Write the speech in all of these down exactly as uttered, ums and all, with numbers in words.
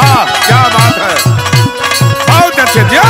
वाह क्या बात है, बहुत अच्छे जी।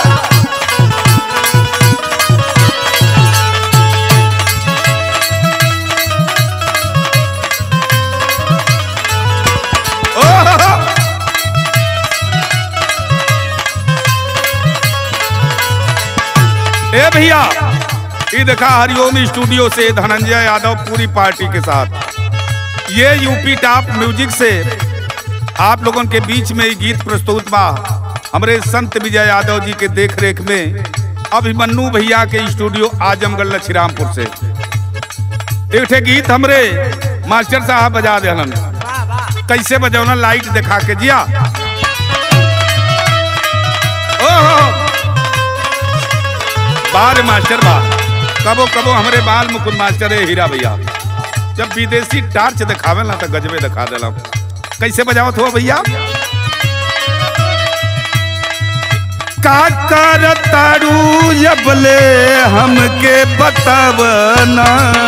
ए भैया ये देखा हरिओम स्टूडियो से धनंजय यादव पूरी पार्टी के साथ ये यूपी टॉप म्यूजिक से आप लोगों के बीच में ये गीत प्रस्तुत बा हमारे संत विजय यादव जी के देख रेख में अभिमन्यु भैया के स्टूडियो आजमगढ़ लछीरामपुर से एक ठे गीत हमरे मास्टर साहब बजा देलन। कैसे बजौना लाइट दिखा के जिया। ओहो बार मास्टर बा कबो कबो हमारे बाल मुकुंद मास्टर है हीरा भैया जब विदेशी टार्च दिखावे ना तो गजबे दिखा देला। कैसे बजावत हो भैया। का कर तारू यबले हमके बतावना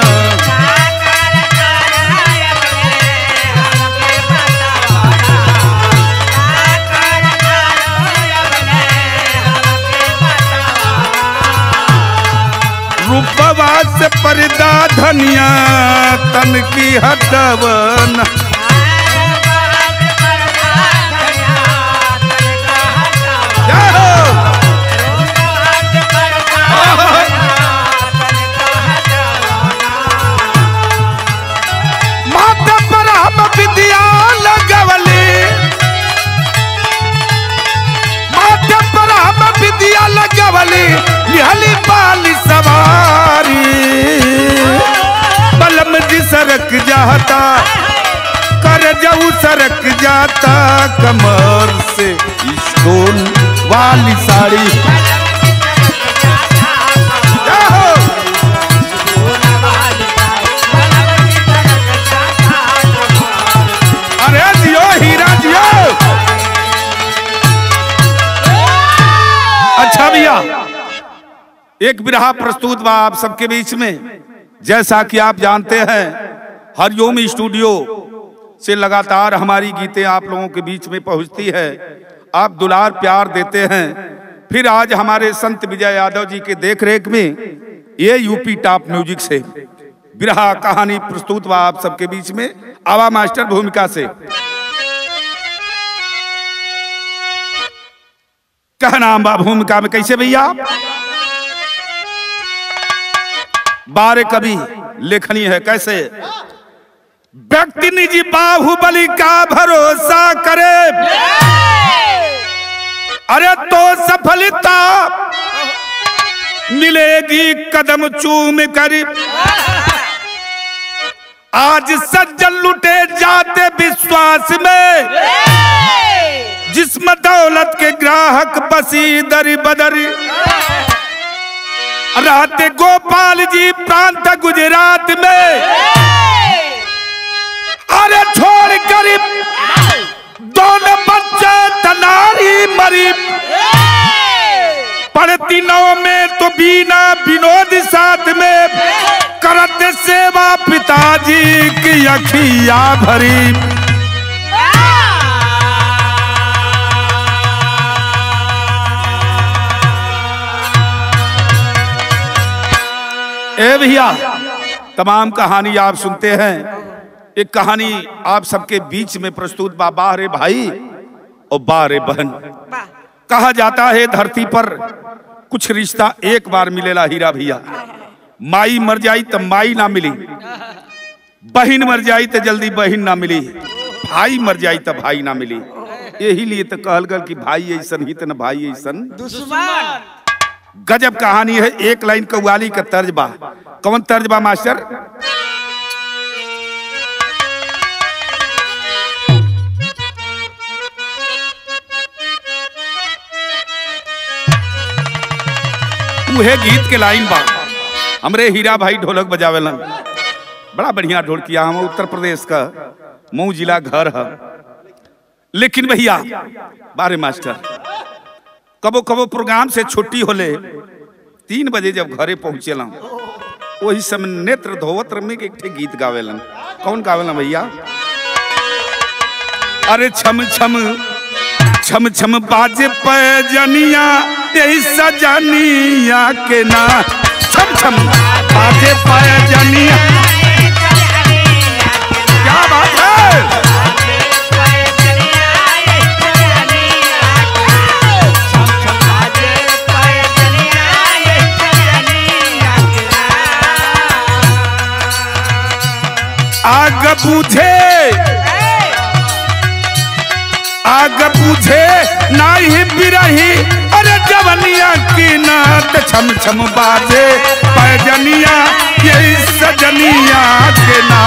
रूपवा से पर्दा धनिया तन की हटवन। माता पर हम विद्या लगवली माता पर हम विद्या लगवली निहली बाली सवारी बलम जी सरक जाता कर जाऊ सरक जाता कमर से स्टोन वाली साड़ी। अरे जियो हीरा जियो। अच्छा भैया एक बिरहा प्रस्तुत बा आप सबके बीच में। जैसा कि आप जानते हैं हरिओम स्टूडियो से लगातार हमारी गीतें आप लोगों के बीच में पहुंचती है, आप दुलार प्यार देते हैं। फिर आज हमारे संत विजय यादव जी के देखरेख में ये यूपी टॉप म्यूजिक से बिरहा कहानी प्रस्तुत बा आप सबके बीच में। आवा मास्टर भूमिका से कहना बा भूमिका में कैसे भैया। बारे कवि लेखनी है कैसे। व्यक्ति निजी बाहुबली का भरोसा करे अरे तो सफलता मिलेगी कदम चूम कर। आज सज्जन लुटे जाते विश्वास में जिस्म दौलत के ग्राहक बसी दरी बदरी। रहते गोपाल जी प्रांत गुजरात में अरे छोड़ कर दोनों बच्चे तनारी मरी। पढ़ती नौ में तो बीना विनोद साथ में करते सेवा पिताजी की अखियां भरी। ए भैया तमाम कहानी आप सुनते हैं। एक कहानी आप सबके बीच में प्रस्तुत बा बारे भाई और बारे बहन। कहा जाता है धरती पर कुछ रिश्ता एक बार मिलेला हीरा भैया। माई मर जाई तो माई ना मिली, बहन मर जाई तो जल्दी बहन ना मिली, भाई मर जाई तो भाई ना मिली। यही लिए तो कहल गल कि भाई ऐसन ही तो न भाई ऐसन दुश्मन। गजब कहानी है। एक लाइन कव्वाली का तर्ज बा। कौन तर्ज बा मास्टर। उहे गीत के लाइन बा। हमरे हीरा भाई ढोलक बजावेलन, बड़ा बढ़िया ढोलकिया। हम उत्तर प्रदेश का मऊ जिला घर है। लेकिन भैया बारे मास्टर कबो कबो प्रोग्राम से छुट्टी होले तीन बजे जब घरे पहुंचेला वही समय नेत्र धोवत्र में एक ठे गीत गावेलन। कौन गावेलन भैया। अरे छम छम छम छम बाजे पैजनिया यही सजनिया के ना, छम छम बाजे पैजनिया। क्या बात है। आग बुझे आग बुझे नाही बिरही, अरे जवनिया की नात छम छम बाजे पैजनिया यही सजनिया के ना।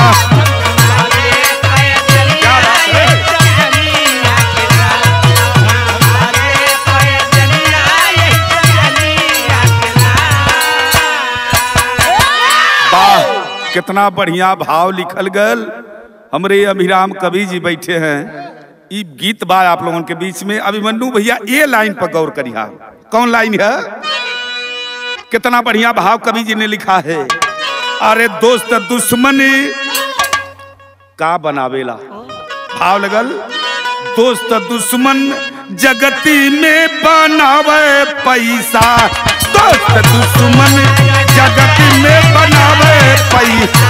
वाह, कितना बढ़िया भाव लिखल गल। हमरे अभिराम कवि जी बैठे हैं, ये गीत बा आप लोगों के बीच में। अभिमन्यु भैया ये लाइन पर गौर करिए। कौन लाइन है? कितना बढ़िया भाव कवि जी ने लिखा है। अरे दोस्त दुश्मनी का बनावेला, भाव लगल। दोस्त दुश्मन जगती में बनावे पैसा, दोस्त दुश्मन जगती में बनावे पैसा।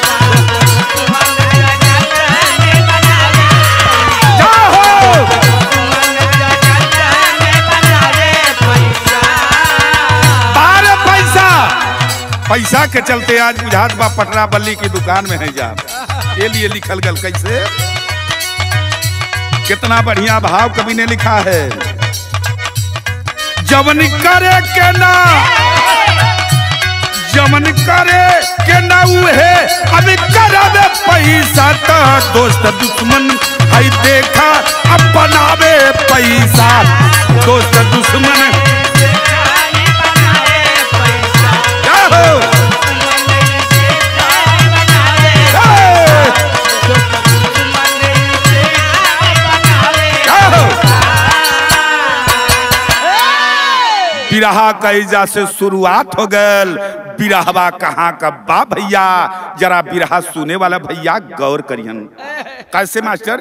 पैसा के चलते आज बुझात बा पटना बल्ली की दुकान में है जा, ये लिए लिखल गल। कैसे? कितना बढ़िया भाव कवि ने लिखा है। जवन करे के ना, जवन करे के ना उहे अभी करावे पैसा, तो दोस्त दुश्मन है देखा अब बनावे पैसा, दोस्त दुश्मन। बिरहा कैजा से शुरुआत हो गल, बिरहवा कहाँ का बा भैया, जरा बिरहा सुने वाला भैया गौर करियन। कैसे मास्टर?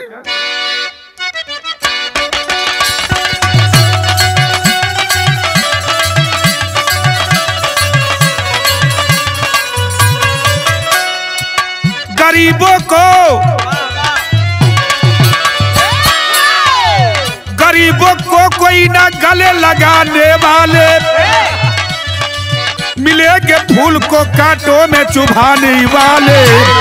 गरीबों को गरीबों को कोई ना गले लगाने वाले, मिलेंगे फूल को कांटों में चुभाने वाले।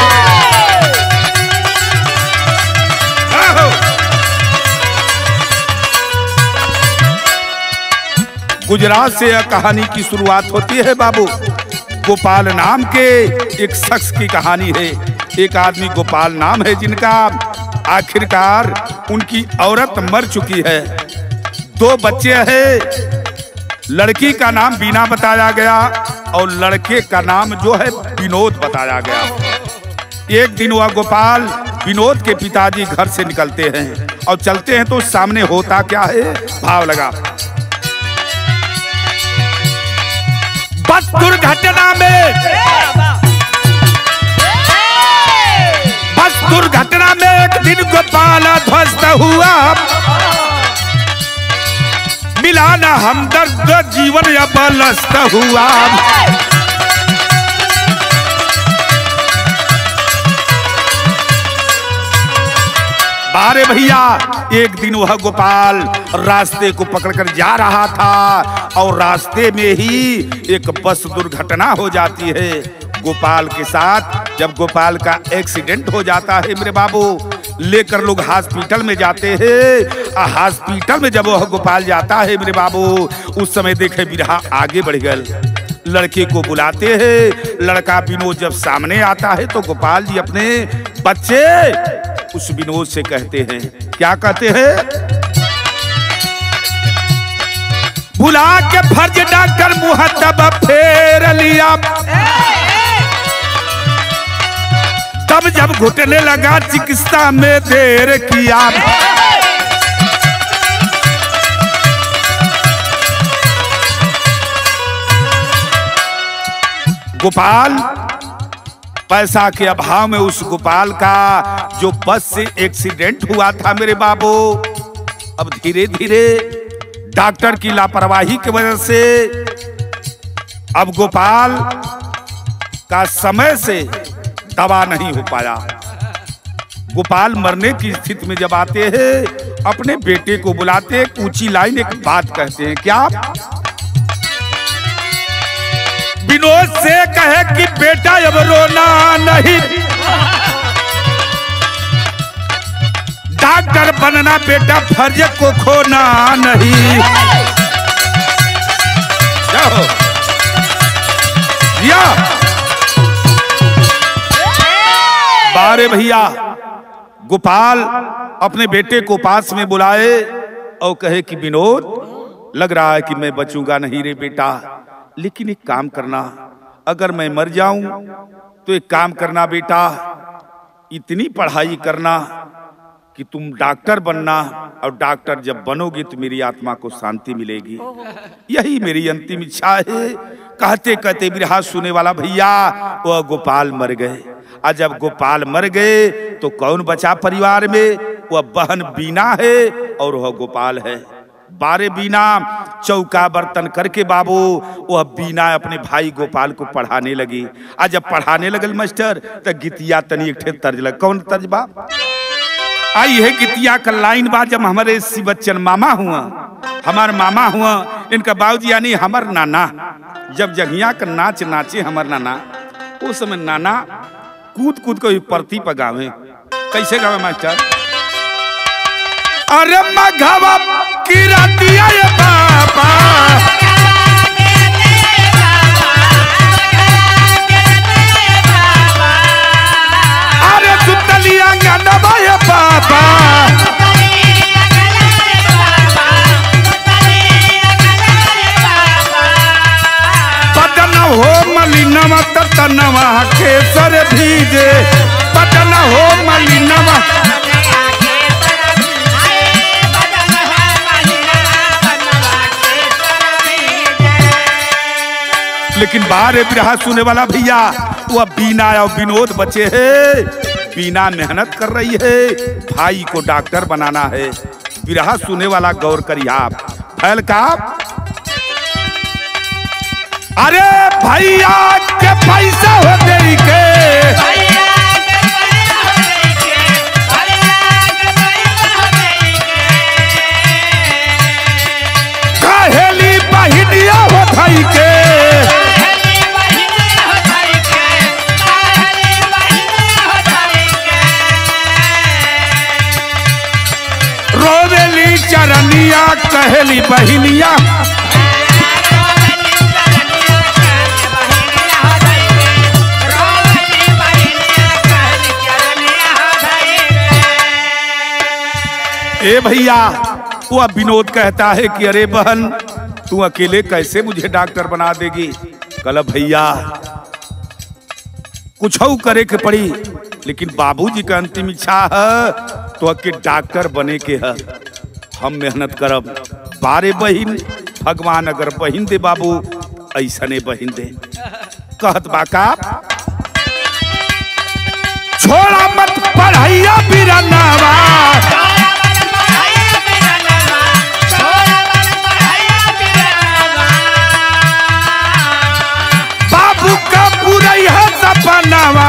गुजरात से यह कहानी की शुरुआत होती है बाबू। गोपाल नाम के एक शख्स की कहानी है। एक आदमी गोपाल नाम है जिनका आखिरकार उनकी औरत मर चुकी है। दो बच्चे हैं, लड़की का नाम बीना बताया गया और लड़के का नाम जो है विनोद बताया गया। एक दिन वह गोपाल विनोद के पिताजी घर से निकलते हैं और चलते हैं तो सामने होता क्या है, भाव लगा। बस दुर्घटना में बस दुर्घटना में एक दिन गोपाल ध्वस्त हुआ, मिला ना हमदर्द जीवन अब लस्त हुआ। बारे भैया, एक दिन वह गोपाल रास्ते को पकड़कर जा रहा था और रास्ते में ही एक बस दुर्घटना हो जाती है गोपाल के साथ। जब गोपाल का एक्सीडेंट हो जाता है मेरे बाबू, लेकर लोग हॉस्पिटल में जाते हैं। हॉस्पिटल में जब वह गोपाल जाता है मेरे बाबू, उस समय देखे बिरहा आगे बढ़ गए। लड़के को बुलाते हैं, लड़का विनोद जब सामने आता है तो गोपाल जी अपने बच्चे उस विनोद से कहते हैं, क्या कहते हैं? बुला के फर्ज डॉक्टर मुहतब फेर लिया, तब जब घुटने लगा चिकित्सा में देर किया। गोपाल पैसा के अभाव में उस गोपाल का जो बस से एक्सीडेंट हुआ था मेरे बाबू, अब धीरे धीरे डॉक्टर की लापरवाही की वजह से अब गोपाल का समय से दवा नहीं हो पाया। गोपाल मरने की स्थिति में जब आते हैं अपने बेटे को बुलाते, एक ऊंची लाइन एक बात कहते हैं, क्या विनोद से कहे कि बेटा अब रोना नहीं, डॉक्टर बनना बेटा फर्ज को खोना नहीं। जाओ या बारे भैया गोपाल अपने बेटे को पास में बुलाए और कहे कि विनोद, लग रहा है कि मैं बचूंगा नहीं रे बेटा, लेकिन एक काम करना, अगर मैं मर जाऊं तो एक काम करना बेटा, इतनी पढ़ाई करना कि तुम डॉक्टर बनना, और डॉक्टर जब बनोगे तो मेरी आत्मा को शांति मिलेगी, यही मेरी अंतिम इच्छा है। कहते कहते बिरहा सुने वाला भैया वह गोपाल मर गए। और जब गोपाल मर गए तो कौन बचा परिवार में? वह बहन बीना है और वह गोपाल है। बारे बीना चौका बर्तन करके बाबू वह बीना अपने भाई गोपाल को पढ़ाने लगी। आज जब पढ़ाने लगल मास्टर तो गीतिया तनी एक ठे तर्ज लग। कौन तर्ज बा? आई है गीतिया का लाइन बा, जब हमारे शिव बच्चन मामा हुआ, हमार मामा हुआ, इनका बाबूजी यानी हमार नाना, जब जगिया का नाच नाचे हमार नाना, उस समय नाना कूद कूद को परती पर गावे। कैसे गावे मास्टर? अरे मघवा की रातिया ये बाबा, अरे सुतलिया गनवा ये बाबा, पटन हो मलिनवा तनवा केसर भीजे, पटन हो मलिनवा। लेकिन बाहर बिरहा सुने वाला भैया वह बीना और विनोद बचे है। बीना मेहनत कर रही है, भाई को डॉक्टर बनाना है। बिरहा सुने वाला गौर करिए फैल का, अरे भैया के पैसा हो गई के, कहेली बहिनिया हो गई के, रोवेली चरनिया कहेली बहिनिया, ए भैया वो विनोद कहता है कि अरे बहन तू अकेले कैसे मुझे डॉक्टर बना देगी? कल भैया कुछ करे के पड़ी, लेकिन बाबूजी का अंतिम इच्छा है तो अके डॉक्टर बने के है, हम मेहनत करब। बारे बहिन भगवान अगर बहिन दे बाबू, ऐसा ने बहिन दे। कहत बाका छोड़ा मत पढ़ाइया बिरनावा, बाबू का पूरा यह सपनावा,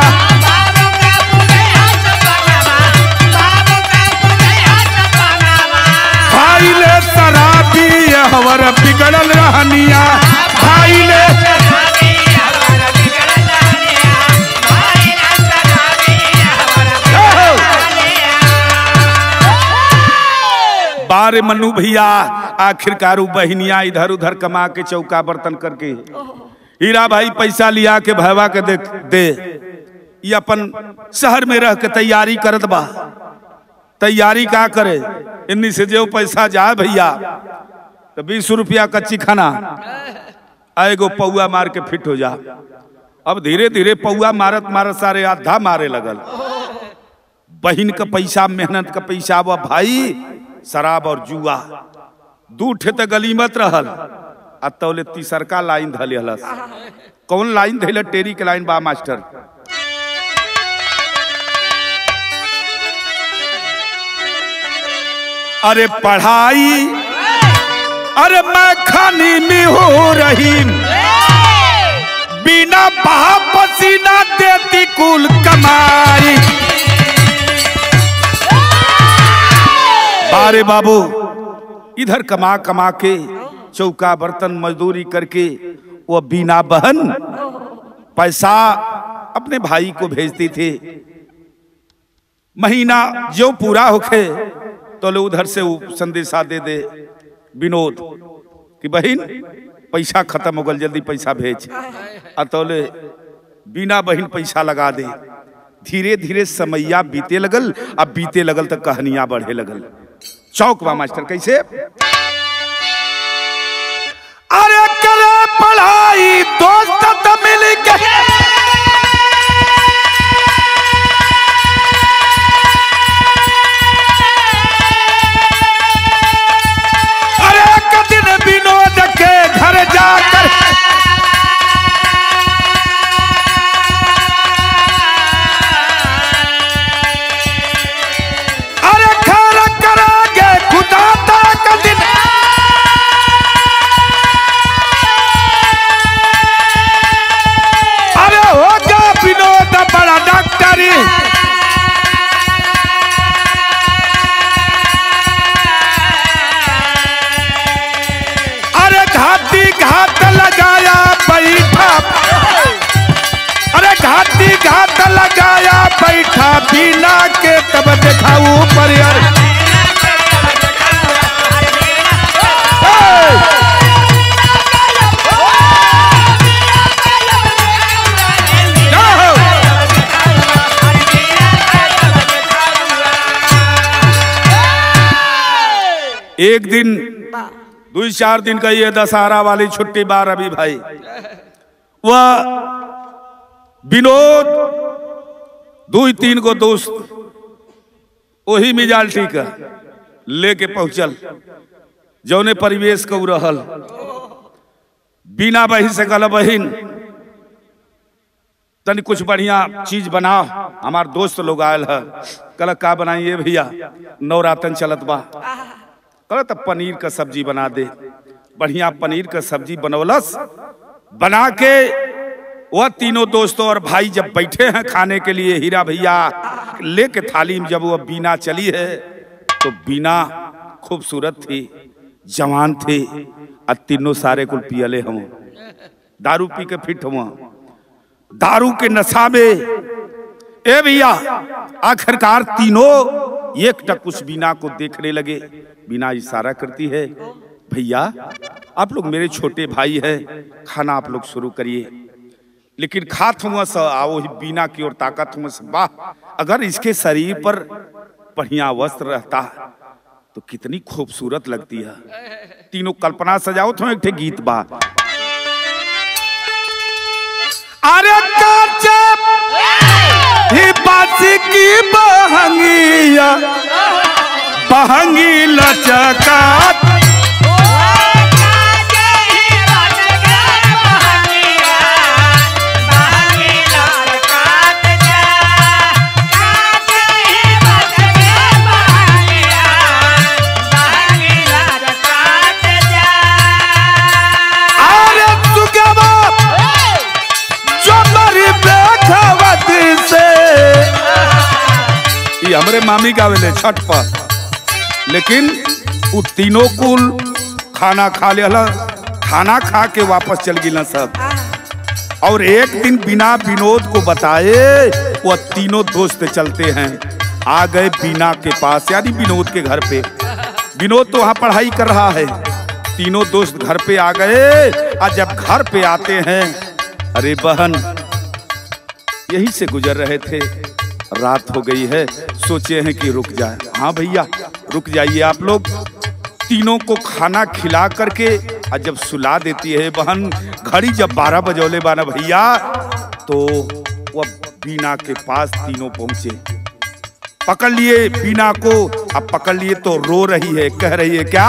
भाई ले शराबी हवर बिगड़ल रहनिया, भाई ले बारे मन्नू भैया आखिरकार बहनिया इधर उधर कमा के चौका बर्तन करके हीरा भाई पैसा लिया के भैया के दे, दे। ये अपन शहर में रह के तैयारी करत बा, तैयारी का करे, इन्हीं से जो पैसा जाए भैया तो बीस रुपया कच्ची खाना आएगो पौआ मार के फिट हो जा। अब धीरे धीरे पौआ मारत मारत सारे आधा मारे लगल। बहिन का पैसा मेहनत का पैसा वह भाई शराब और जुआ दू ठे तो गलीमत रहल, आ तौले तीसरका लाइन धले हलस। कौन लाइन धैले? टेरी के लाइन बा मास्टर। अरे पढ़ाई अरे मैं खानी में हो रही, बिना बहा पसीना देती कुल कमाई। बारे बाबू इधर कमा कमा के चौका बर्तन मजदूरी करके वो बीना बहन पैसा अपने भाई को भेजती थी। महीना जो पूरा होके तो ले उधर से संदेशा दे दे विनोद कि बहन पैसा खत्म हो गल, जल्दी पैसा भेज। अतौले बिना बहन पैसा लगा दे। धीरे धीरे समैया बीते लगल, अब बीते लगल तो कहानियां बढ़े लगल। चौकवा मास्टर कैसे? अरे करे पढ़ाई दोस्त मिल के, अरे एक दिन विनोद के घर जाकर अरे खैर करेंगे खुदा तक दिन, बड़ा डॉक्टरी अरे घाटी घाट लगाया बैठा, अरे घाटी घाट लगाया बैठा बिना के तब दिखाऊ पर एक दिन दो चार दिन का ये दशहरा वाली छुट्टी बार अभी भाई वह विनोद दो तीन को दोस्त वही मिजाल ठीक लेके पहुंचल जौने परिवेश को रहल। बिना बहिन से कल बहिन तनी कुछ बढ़िया चीज बनाओ, हमार दोस्त लोग आयल है। कल का बनाइए भैया, नवरातन चलत बा, कल तब पनीर का सब्जी बना दे। बढ़िया पनीर का सब्जी बनौलस, बना के वह तीनों दोस्तों और भाई जब बैठे हैं खाने के लिए, हीरा भैया लेके थाली में जब वह बीना चली है तो बीना खूबसूरत थी, जवान थे, और तीनों सारे कुल पियले हम दारू पी के फिट हुआ। दारू के नशा में ए भैया आखिरकार तीनों एक टक उस बीना को देखने लगे। बीना इशारा करती है, भैया आप लोग मेरे छोटे भाई हैं, खाना आप लोग शुरू करिए। लेकिन खात हुआ सा आओ बीना की ओर ताकत हुआ सा, वाह अगर इसके शरीर पर बढ़िया वस्त्र रहता तो कितनी खूबसूरत लगती है। तीनों कल्पना सजाओ तो एक गीत बा, अरे काचे ही बासी की बहंगिया बहंगी लचकात, हमरे मामी गावेले छठ पर। लेकिन वो तीनों कुल खाना खा लिया, खाना खा के वापस चल गई सब। और एक दिन बिना विनोद को बताए वो तीनों दोस्त चलते हैं, आ गए बीना के पास यानी विनोद के घर पे। विनोद तो वहां पढ़ाई कर रहा है, तीनों दोस्त घर पे आ गए। और जब घर पे आते हैं, अरे बहन यहीं से गुजर रहे थे, रात हो गई है, सोचे हैं कि रुक जाए। हाँ भैया रुक जाइए आप लोग। तीनों को खाना खिला करके और जब सुला देती है बहन, घड़ी जब बारह बजौले बाना भैया, तो वह बीना के पास तीनों पहुंचे, पकड़ लिए बीना को। अब पकड़ लिए तो रो रही है, कह रही है क्या,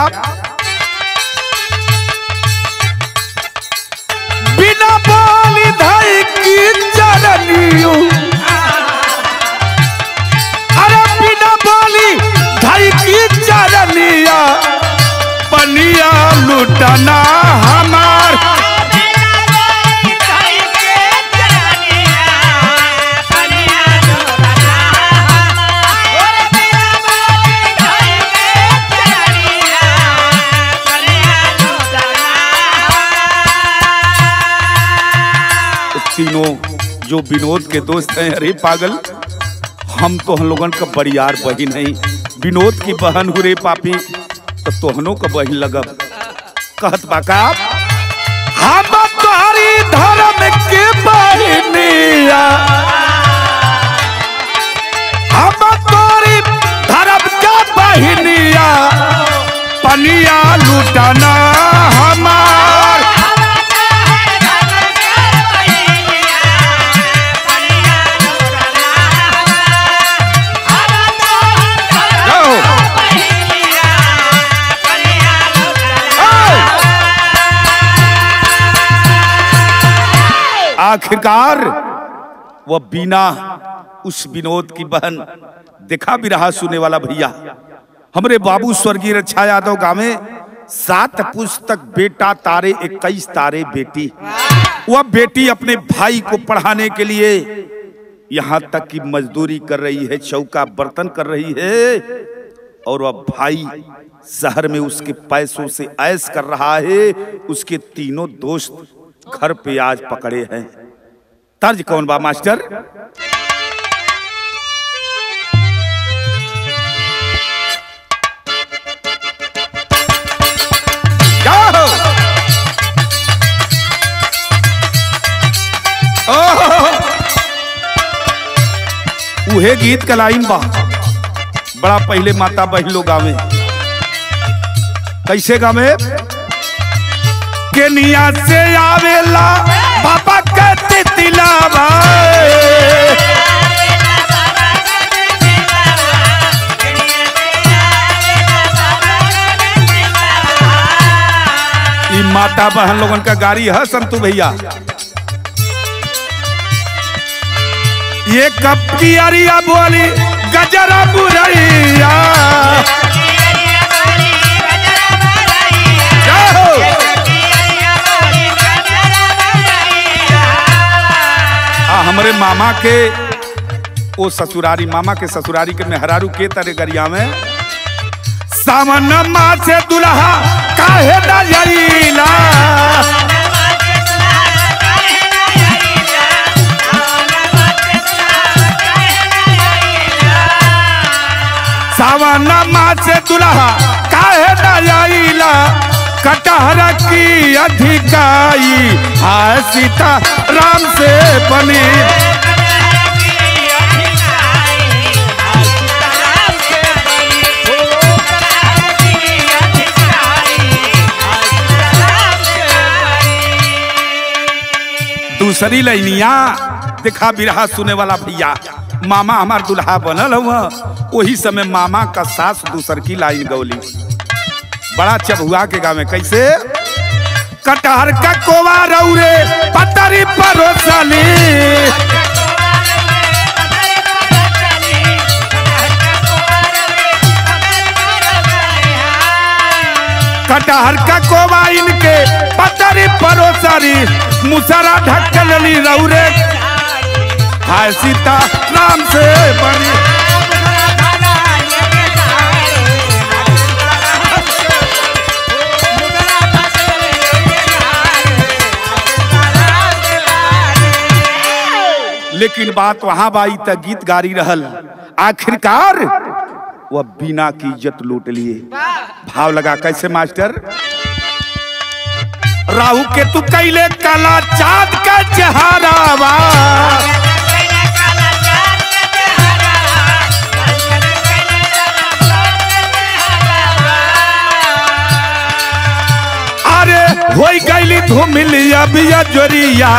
बिना बोली धाई की चरनियों, अरे बिना बोली धाई की चरनी चरनिया पनिया लुटाना हमार। तीनों जो विनोद के दोस्त हैं, अरे पागल हम तो हम लोगन का बड़ियार बहिन है, विनोद की बहन हो रे पापी, तो तोहनों का बहिन लगब। कहत बाका हम तुम्हारी धर्म के बहिनिया, हम तुम्हारी धर्म के बहिनिया पनिया लुटाना हमार। आखिरकार वह बीना उस विनोद की बहन देखा भी रहा सुने वाला भैया। हमरे बाबू स्वर्गीय रक्षा यादव गावे सात पुस्तक बेटा तारे इक्कीस तारे बेटी। वह बेटी अपने भाई को पढ़ाने के लिए यहाँ तक कि मजदूरी कर रही है, चौका बर्तन कर रही है, और वह भाई शहर में उसके पैसों से ऐश कर रहा है। उसके तीनों दोस्त घर पे आज पकड़े हैं। तर्ज कौन बा मास्टर? उहे गीत का लाइन बा बड़ा पहले माता बहन लोग गावे। कैसे गावे? केनिया से आवेला पापा कहते तिलावा, ये माता बहन लोगन का गाड़ी है संतु भैया। ये कब की अरिया बोली गजरा बुरैया, हमारे मामा के ओ ससुरारी, मामा के ससुरारी के मेहरारू के तरह गरिया में सावन माँ से दुल्हा काहे न जाइला, सावन माँ से दुल्हा काहे न जाइला, कटहर की अधिकाई हाय सीता राम से बनी। दूसरी लाइनिया देखा बिरहा सुने वाला भैया। मामा हमार दुल्हा बनल हुआ, वही समय मामा का सास दूसर की लाइन गौली बड़ा चबुआ के गाँव में। कैसे? कटहर का कोवा रौरे पतरी परोसली, कटहर का कोवा इनके पतरी परोसली, मुसरा ढकली रौरे हाय सीता राम से बनी। लेकिन बात वहां बाई त गीत गारी रहल। आखिरकार वह बीना की इज्जत लूट लिए। भाव लगा कैसे मास्टर? राहु के तू कैले काला चाँद का चेहरावा, अरे हो गईली धूमिलिया बिया जोरिया,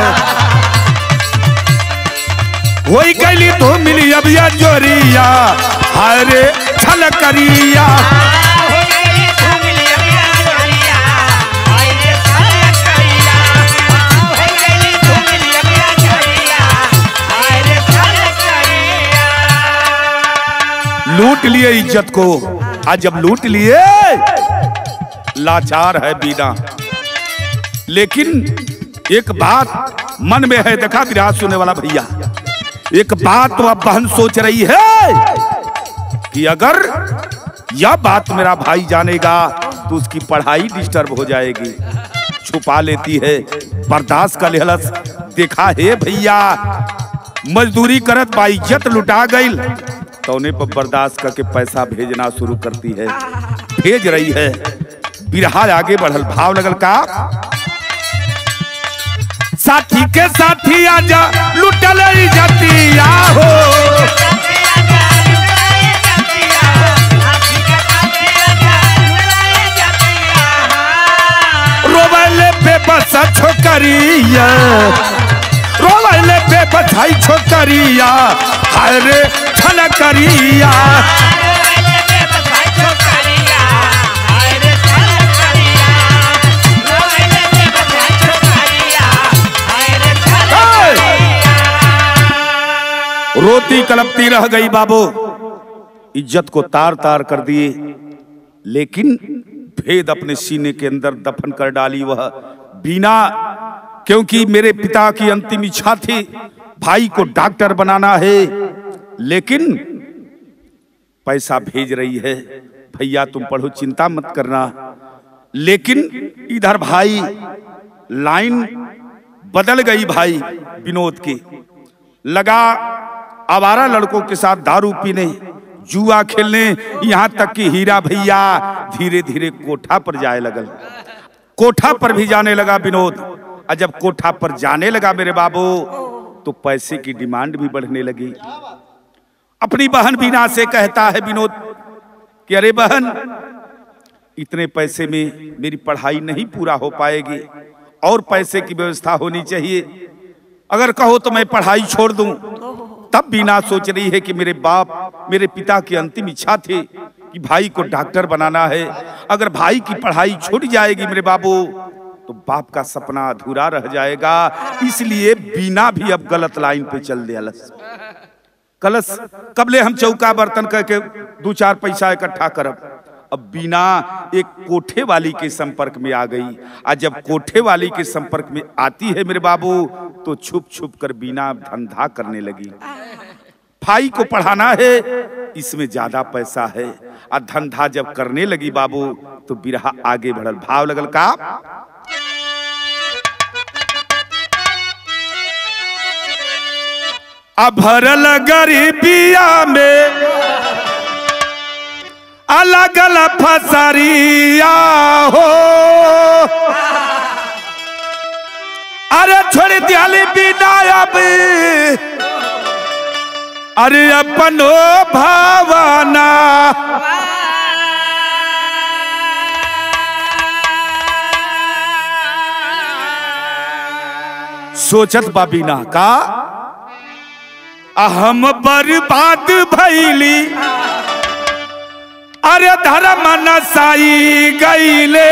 हो गईली धूमिलिया बिया जोरिया, अरे छल करिया, लूट लिए इज्जत को। आज जब लूट लिए लाचार है बीना। लेकिन एक बात मन में है, देखा विराट सुनने वाला भैया, एक बात तो अब बहन सोच रही है कि अगर यह बात मेरा भाई जानेगा तो उसकी पढ़ाई डिस्टर्ब हो जाएगी। छुपा लेती है, बर्दाश्त का लेहलस। देखा है भैया मजदूरी करत बाइज्जत लुटा गई तो उन्हें पर बर्दाश्त करके पैसा भेजना शुरू करती है, भेज रही है। बिरहा आगे बढ़ल, भाव लगल का साथी के साथी आजा लुटल इज्जतिया हो, रोवले बेबस छोकरिया, रोवले बेबस छोकरिया, हाय रे छलकरिया। रोती कलपती रह गई बाबू, इज्जत को तार तार कर दिए, लेकिन भेद अपने सीने के अंदर दफन कर डाली वह बीना। क्योंकि मेरे पिता की अंतिम इच्छा थी भाई को डॉक्टर बनाना है, लेकिन पैसा भेज रही है, भैया तुम पढ़ो चिंता मत करना। लेकिन इधर भाई लाइन बदल गई, भाई विनोद की लगा आवारा लड़कों के साथ दारू पीने, जुआ खेलने, यहां तक कि हीरा भैया धीरे धीरे कोठा पर जाए लगल। कोठा पर भी जाने लगा विनोद, और जब कोठा पर जाने लगा मेरे बाबू तो पैसे की डिमांड भी बढ़ने लगी। अपनी बहन बीना से कहता है विनोद कि अरे बहन, इतने पैसे में मेरी पढ़ाई नहीं पूरा हो पाएगी, और पैसे की व्यवस्था होनी चाहिए। अगर कहो तो मैं पढ़ाई छोड़ दूं। तब बीना सोच रही है कि मेरे बाप, मेरे पिता की अंतिम इच्छा थी कि भाई को डॉक्टर बनाना है। अगर भाई की पढ़ाई छूट जाएगी मेरे बाबू तो बाप का सपना अधूरा रह जाएगा। इसलिए बीना भी अब गलत लाइन पे चल दिया। कलश कबले हम चौका बर्तन करके दो चार पैसा इकट्ठा करब। अब बीना एक कोठे वाली के संपर्क में आ गई, आज जब कोठे वाली के संपर्क में आती है मेरे बाबू तो छुप छुप कर बीना धंधा करने लगी। भाई को पढ़ाना है, इसमें ज्यादा पैसा है, और धंधा जब करने लगी बाबू तो बिरहा आगे बढ़ल, भाव लगल का अभरल गरीबिया में अलग अलग फसरिया हो, अरे छोड़ दियाली बिना अब, अरे अपनो भावना सोचत बाबीना का हम बर्बाद भैली, अरे धर्म नसाई गईले,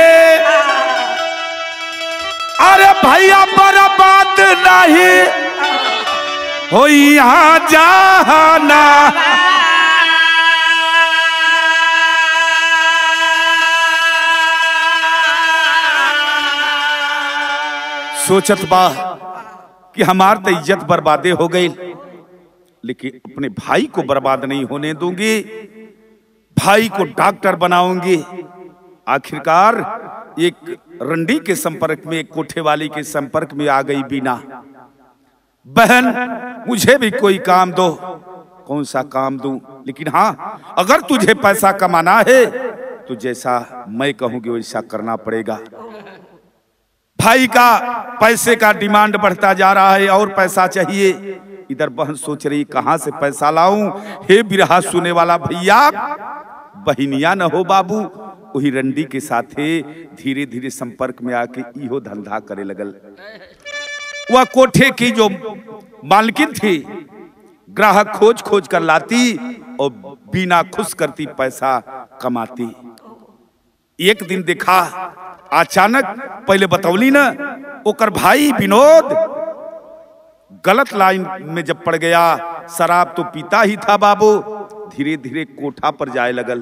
अरे भैया बर्बाद नहीं हो यहाँ जाना। सोचत बा कि हमार तो इज्जत बर्बादे हो गई, लेकिन अपने भाई को बर्बाद नहीं होने दूंगी, भाई को डॉक्टर बनाऊंगी। आखिरकार एक रंडी के संपर्क में, एक कोठे वाली के संपर्क में आ गई बीना। बहन मुझे भी कोई काम दो। कौन सा काम दूं? लेकिन हाँ, अगर तुझे पैसा कमाना है तो जैसा मैं कहूंगी वैसा करना पड़ेगा। भाई का पैसे का डिमांड बढ़ता जा रहा है और पैसा चाहिए। इधर बहन सोच रही कहां से पैसा लाऊं। हे बिरहा सुने वाला भैया, बहिनिया न हो बाबू, वही रंडी के साथे धीरे धीरे संपर्क में आके इहो धंधा करे लगल। वह कोठे की जो मालकिन थी, ग्राहक खोज खोज कर लाती और बिना खुश करती पैसा कमाती। एक दिन देखा अचानक, पहले बतौली ना, ओकर भाई विनोद गलत लाइन में जब पड़ गया। शराब तो पीता ही था बाबू, धीरे धीरे कोठा पर जाए लगल।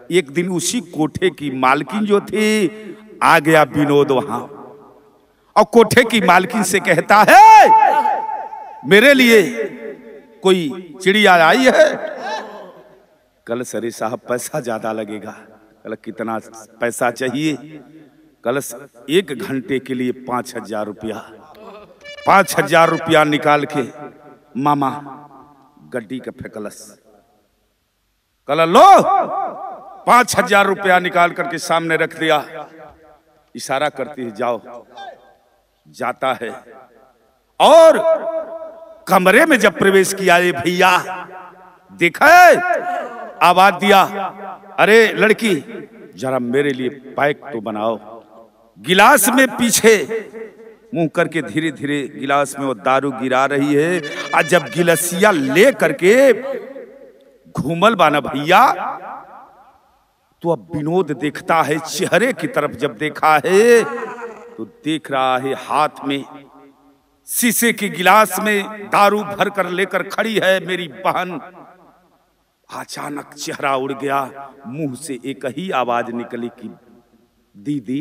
एक दिन उसी कोठे की मालकिन जो थी, आ गया विनोद वहां और कोठे की मालकिन से कहता है मेरे लिए कोई चिड़िया आई है। कल सरे साहब पैसा ज्यादा लगेगा। कल कितना पैसा चाहिए? कल एक घंटे के लिए पांच हजार रुपया। पांच हजार रुपया निकाल के मामा गड्डी का फेंकलस। कल लो, पांच हजार रुपया निकाल करके सामने रख दिया, इशारा करती है जाओ। जाता है और कमरे में जब प्रवेश किया, ये भैया देखा है, आवाज दिया, अरे लड़की जरा मेरे लिए पैक तो बनाओ। गिलास में पीछे मुंह करके धीरे धीरे गिलास में वो दारू गिरा रही है। और जब गिलसिया ले करके घूमल बाना भैया, तो अब विनोद देखता है चेहरे की तरफ। जब देखा है तो देख रहा है हाथ में शीशे के गिलास में दारू भर कर लेकर खड़ी है मेरी बहन। अचानक चेहरा उड़ गया, मुंह से एक ही आवाज निकली कि दीदी।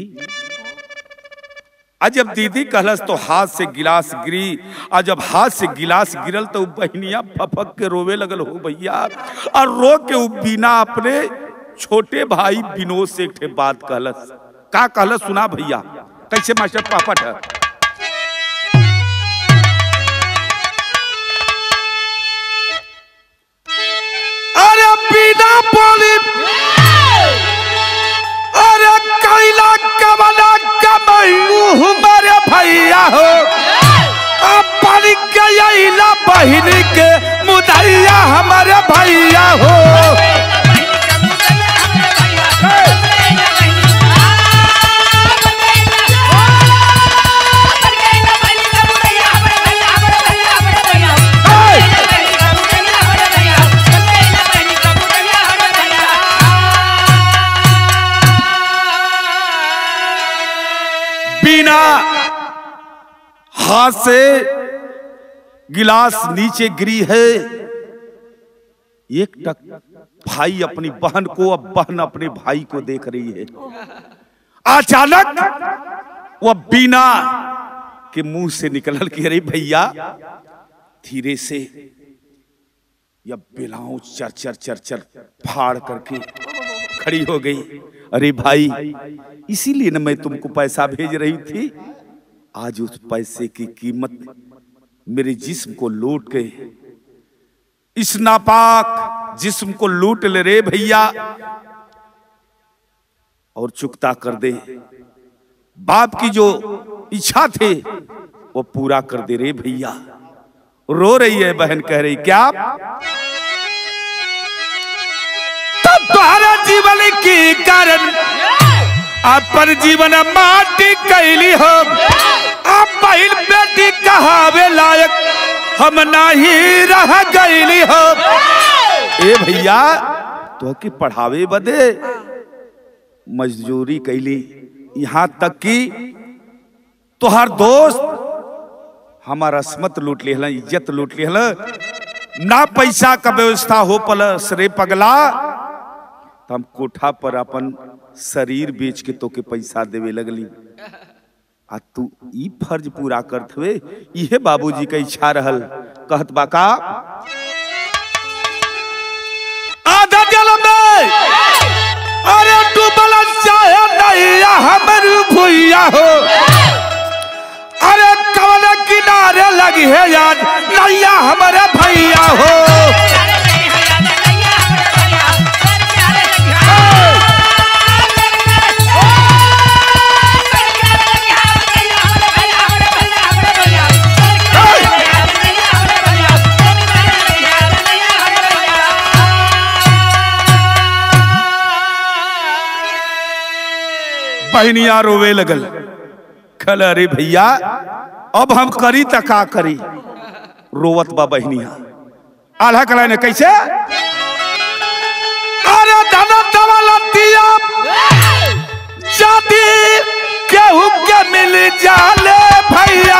आज जब दीदी कहलस तो हाथ से गिलास गिरी। आज जब हाथ से गिलास गिरल तो बहनिया फपक के रोवे लगल हो भैया। और रो के वो बिना अपने छोटे भाई विनोद से एक बात कहलस। का कहलस सुना भैया, कैसे मास्टर पापा था। अरे बिना बोली, अरे कैला कमला कमयू मेरे भैया हो। अपन गयला बहन के मुदैया हमारे भैया हो। बिना हाथ से गिलास नीचे गिरी है। एक टक भाई अपनी बहन को, अब बहन अपने भाई को देख रही है। अचानक वह बीना के मुंह से निकल के, अरे भैया धीरे से या बेलाओं चर चर चर चर फाड़ करके खड़ी हो गई। अरे भाई इसीलिए ना मैं तुमको पैसा भेज रही थी। आज उस पैसे की कीमत मेरे जिस्म को लूट के, इस नापाक जिस्म को लूट ले रे भैया, और चुकता कर दे। बाप की जो इच्छा थे वो पूरा कर दे रे भैया। रो रही है बहन, कह रही क्या तुम्हारा जीवन की कारण अपन जीवन माटी कैली हम। अब बहन बेटी कहावे लायक हम नहीं रह गईली हम। ए भैया तो की पढ़ावे बदे मजदूरी कैली, यहाँ तक कि तोहर दोस्त हमारा अस्मत लूट लिहल, इज्जत लूट लिहल। ना पैसा का व्यवस्था हो पलस रे पगला, तो हम कोठा पर अपन शरीर बेच के तो के पैसा देवे लगली। आ तू ई फर्ज पूरा करत हुए, इहे बाबूजी का इच्छा रहल। कहत बाका आधा जल में अरे डूबल चाहे नैया हमर भुइया हो। अरे कवन किनारे लगी है याद नैया हमारे भैया हो। बहनिया रोवे लगल। खल अरे भैया अब हम करी त का करी। रोवत बा बहनिया। आल्हा कला ने कैसे, अरे धन दौलतिया जाति केहू के मिल जाले भैया।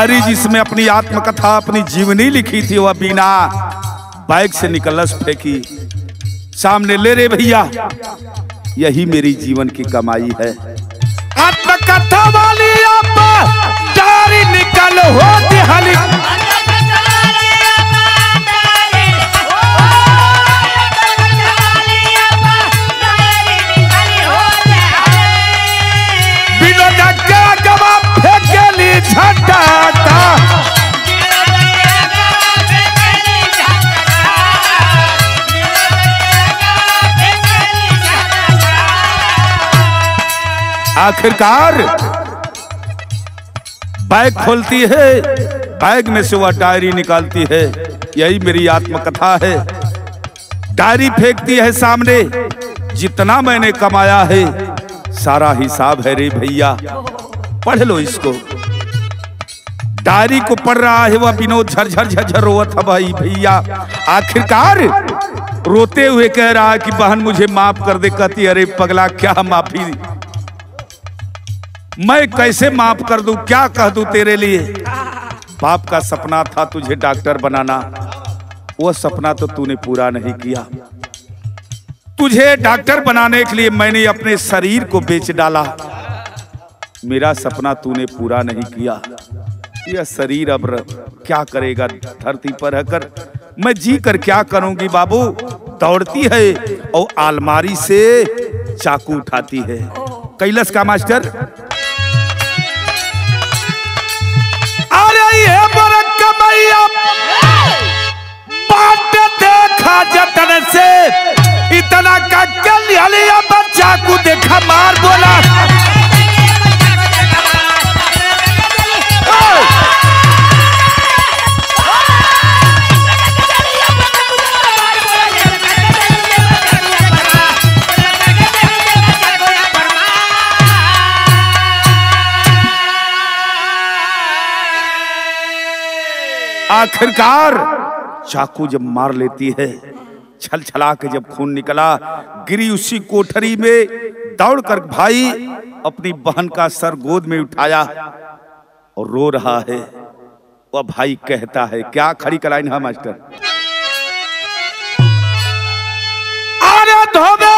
डायरी जिसमें अपनी आत्मकथा अपनी जीवनी लिखी थी वह बिना बैग से निकलस फेंकी, सामने ले रे भैया यही मेरी जीवन की कमाई है। आत्मकथा वाली आप डायरी निकल हो दिहाली, आखिरकार बैग खोलती है, बैग में से वह डायरी निकालती है, यही मेरी आत्मकथा है। डायरी फेंकती है सामने, जितना मैंने कमाया है सारा हिसाब है रे भैया, पढ़ लो इसको। डायरी को पढ़ रहा है वह विनोद झरझर झरझर रोवत है भाई भैया। आखिरकार रोते हुए कह रहा है कि बहन मुझे माफ कर दे। कहती अरे पगला क्या माफी, मैं कैसे माफ कर दूं, क्या कह दूं तेरे लिए। बाप का सपना था तुझे डॉक्टर बनाना, वो सपना तो तूने पूरा नहीं किया। तुझे डॉक्टर बनाने के लिए मैंने अपने शरीर को बेच डाला, मेरा सपना तूने पूरा नहीं किया। यह शरीर अब क्या करेगा धरती पर रहकर, मैं जी कर क्या करूंगी बाबू। दौड़ती है और अलमारी से चाकू उठाती है। कैलाश का मास्टर अरे ये कमैया बाट देखा जतन से इतना का लिया बच्चा को देखा मार बोला। आखिरकार चाकू जब मार लेती है, छल छला के जब खून निकला, गिरी उसी कोठरी में, दौड़कर भाई अपनी बहन का सर गोद में उठाया और रो रहा है। वह भाई कहता है क्या, खड़ी कलाइन है मास्टर। अरे धोबे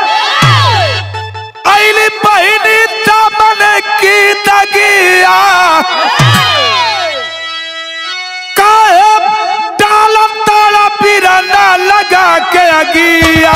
आइली बहिनी दामन की दगिया, बिरना लगा के अगिया।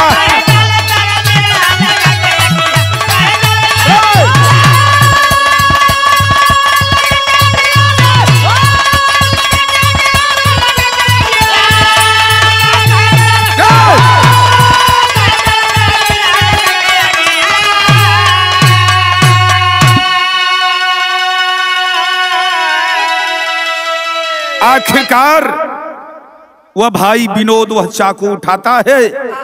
आखिरकार वह भाई विनोद वह चाकू उठाता है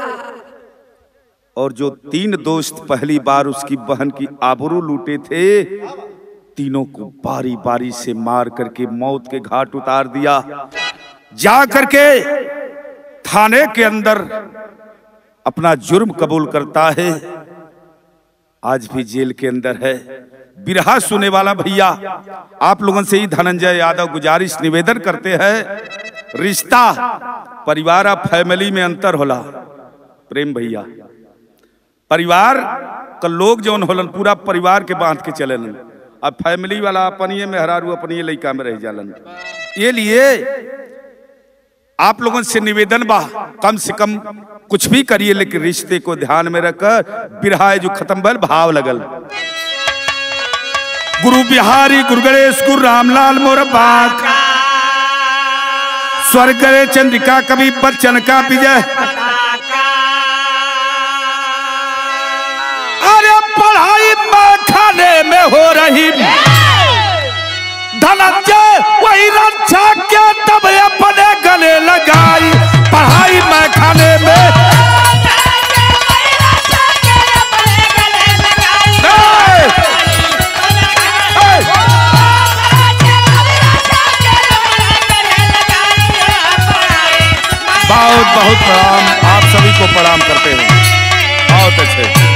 और जो तीन दोस्त पहली बार उसकी बहन की आबरू लूटे थे, तीनों को बारी बारी से मार करके मौत के घाट उतार दिया। जा करके थाने के अंदर अपना जुर्म कबूल करता है, आज भी जेल के अंदर है। बिरहा सुने वाला भैया आप लोगों से ही धनंजय यादव गुजारिश निवेदन करते हैं, रिश्ता परिवार और फैमिली में अंतर होला। प्रेम भैया परिवार का लोग जो होलन पूरा परिवार के बांध के चलन, अब फैमिली वाला अपनिए में हरारू अपनिए लइका में रह जालन। ये लिए आप लोगों से निवेदन बा कम से कम कुछ भी करिए लेकिन रिश्ते को ध्यान में रखकर। बिरहा जो खत्म भल भाव लगल। गुरु बिहारी गुरु गणेश गुरु रामलाल मोर बाक, स्वर्ग करे चंद्रिका कवि बच्चन का विजय। अरे पढ़ाई में खाने में हो रही धनंजय वही रक्षा के तब अपने गले लगाई। पढ़ाई में खाने में बहुत बहुत प्रणाम, आप सभी को प्रणाम करते हैं। बहुत अच्छे।